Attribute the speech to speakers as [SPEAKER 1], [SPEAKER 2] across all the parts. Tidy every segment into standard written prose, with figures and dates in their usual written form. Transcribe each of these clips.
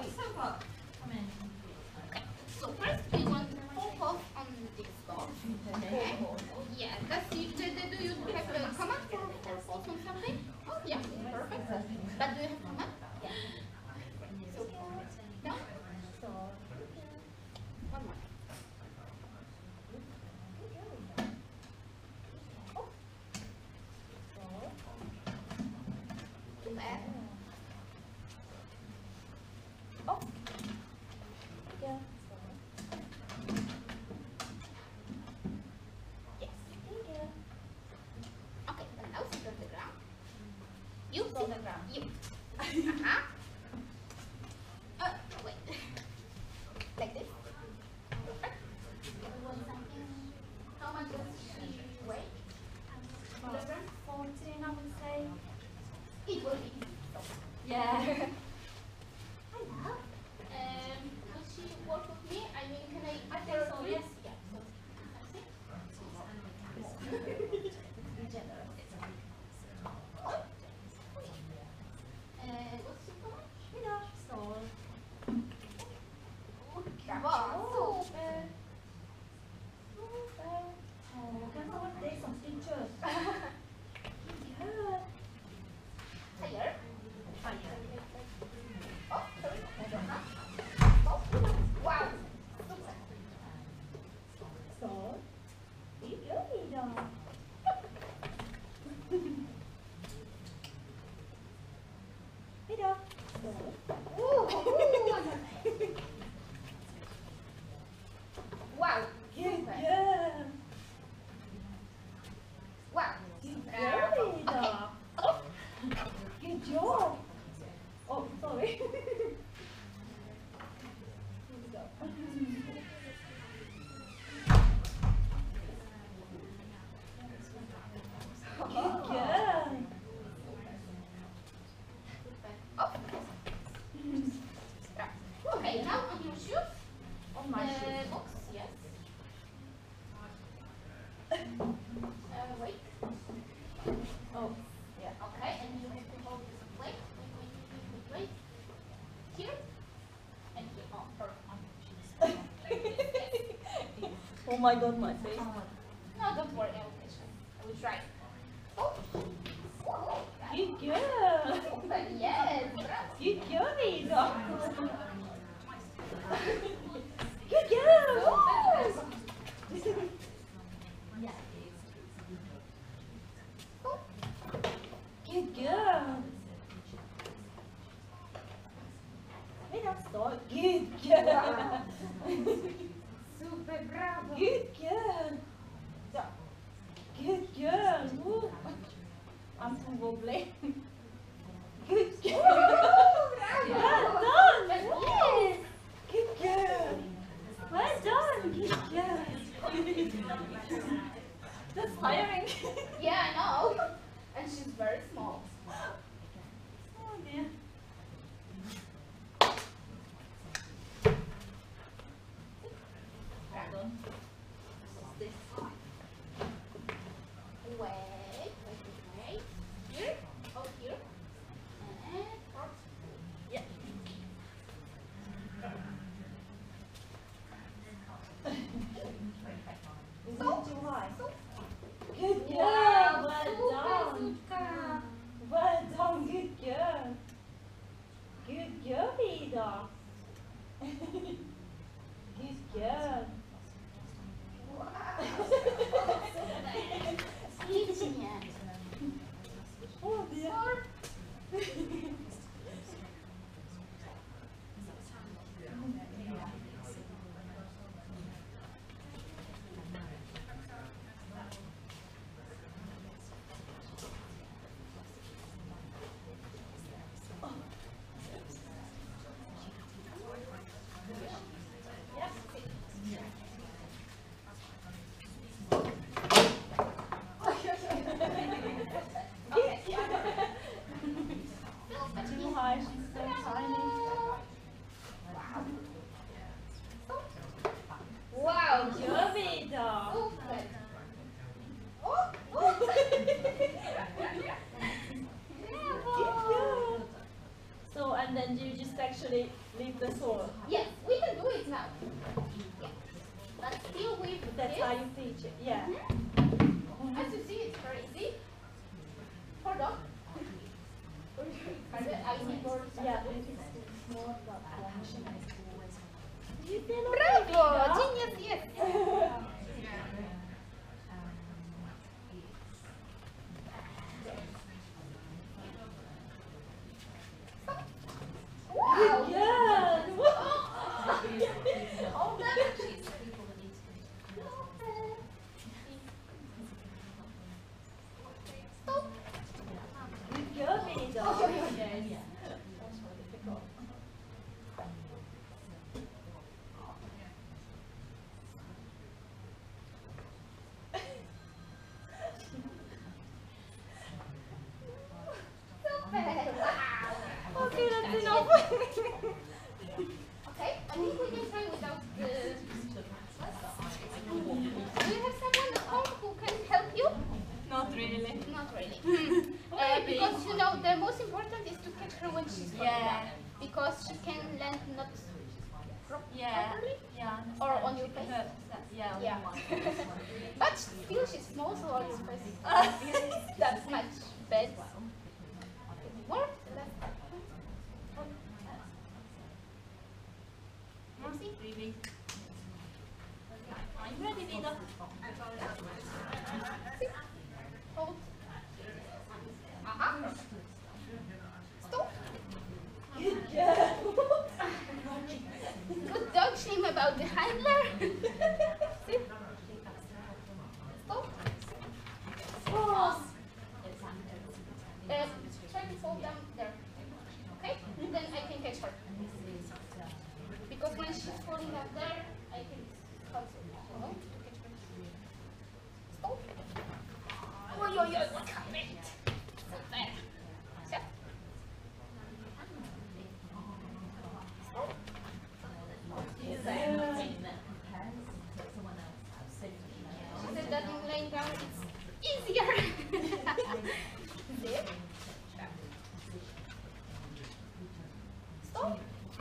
[SPEAKER 1] So first we want to pop on this box. Yeah, do you have a command for pop on something? Oh yeah, perfect. But do you have command? Yeah. So no? One more. You sit on the ground. You. Wait. Like this. Perfect. How much does she weigh?
[SPEAKER 2] 14, I would say.
[SPEAKER 1] It will be.
[SPEAKER 2] Yeah.
[SPEAKER 1] Hello. Will she work with me? I mean, can I?
[SPEAKER 2] I think so, yes.
[SPEAKER 1] Yeah. What's your command?
[SPEAKER 2] Veda, står.
[SPEAKER 1] Bravo.
[SPEAKER 2] Super. Super. Kan få dig som stitcher. Good.
[SPEAKER 1] Higher.
[SPEAKER 2] Higher.
[SPEAKER 1] Oh, sorry. Oh, wow. Super.
[SPEAKER 2] Står. Good girl, Veda. Veda. Står.
[SPEAKER 1] Wow.
[SPEAKER 2] Good
[SPEAKER 1] Super.
[SPEAKER 2] girl.
[SPEAKER 1] Wow.
[SPEAKER 2] Good
[SPEAKER 1] Bravo.
[SPEAKER 2] girl, Veda.
[SPEAKER 1] Oh.
[SPEAKER 2] Good job. Oh, sorry. Good girl.
[SPEAKER 1] Oh. Okay, now on your shoes.
[SPEAKER 2] On my shoes.
[SPEAKER 1] Box, yes. Wait.
[SPEAKER 2] Oh, yeah.
[SPEAKER 1] Okay, and you have to hold this plate. Wait. Here. And here. Oh, perfect.
[SPEAKER 2] Oh my god, my face.
[SPEAKER 1] No, don't worry. I will try. Oh. Oh.
[SPEAKER 2] Good girl.
[SPEAKER 1] Super, yes. Bravo.
[SPEAKER 2] Good girl, Veda. Good girl. Good girl. Veda, start. Good girl.
[SPEAKER 1] Super, bravo.
[SPEAKER 2] Good girl. So, good girl. Woo. I'm too wobbly. Good girl. Well done.
[SPEAKER 1] Yes.
[SPEAKER 2] Good girl. Well done. Good girl. That's tiring.
[SPEAKER 1] Yeah, I know. And she's very small.
[SPEAKER 2] Oh dear. Hold on. What's this?
[SPEAKER 1] Wait. Here. Oh, here. And
[SPEAKER 2] Yeah. Is it too high? Good girl.
[SPEAKER 1] wow,
[SPEAKER 2] Well
[SPEAKER 1] super,
[SPEAKER 2] done.
[SPEAKER 1] super.
[SPEAKER 2] Well done. Good girl. Good girl, Veda. Good girl.
[SPEAKER 1] Ślicznie.
[SPEAKER 2] Oh dear. we just actually leave the sword.
[SPEAKER 1] Yes, we can do it now. Yeah. But still with
[SPEAKER 2] That's
[SPEAKER 1] this.
[SPEAKER 2] how you teach it. Yeah.
[SPEAKER 1] As you see, it's very easy. Hold on. I need more.
[SPEAKER 2] Yeah, it's more about function. You did
[SPEAKER 1] Bravo! Genius, yes. Wow!
[SPEAKER 2] Yeah.
[SPEAKER 1] All that. Stop.
[SPEAKER 2] Good girl, mini dog.
[SPEAKER 1] Oh, yeah.
[SPEAKER 2] Yes.
[SPEAKER 1] Wow.
[SPEAKER 2] Okay, that's enough.
[SPEAKER 1] Okay, I think we can try without the... Do you have someone at home who can help you?
[SPEAKER 2] Not really.
[SPEAKER 1] Not really. Because you know, the most important is to catch her when she's falling down. Because she can land not properly.
[SPEAKER 2] Yeah.
[SPEAKER 1] Or on your face.
[SPEAKER 2] Yeah.
[SPEAKER 1] Yeah. But still she's small, so on your face. That's much better. More?
[SPEAKER 2] Really. Are you ready, Veda?
[SPEAKER 1] Hold. Aha. Stop.
[SPEAKER 2] Good girl.
[SPEAKER 1] Good dog shame about the handler. See? Stop.
[SPEAKER 2] Oh.
[SPEAKER 1] Try to fall down there. Okay? And then I can catch her. Because when she's falling down there, I can help her to catch her. Stop. Oh, what happened? So there. Stop. She said that in laying down it's easier. See? Stop.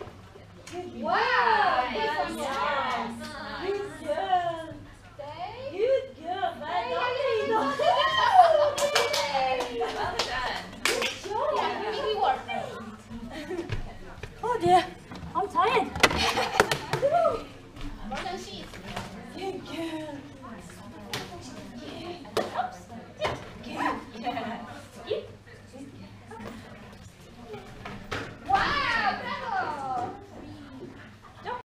[SPEAKER 1] Wow! This one, yes.
[SPEAKER 2] Good girl.
[SPEAKER 1] Stay.
[SPEAKER 2] Good girl. Well
[SPEAKER 1] Well done.
[SPEAKER 2] Good job.
[SPEAKER 1] Yeah, really worked.
[SPEAKER 2] Oh dear.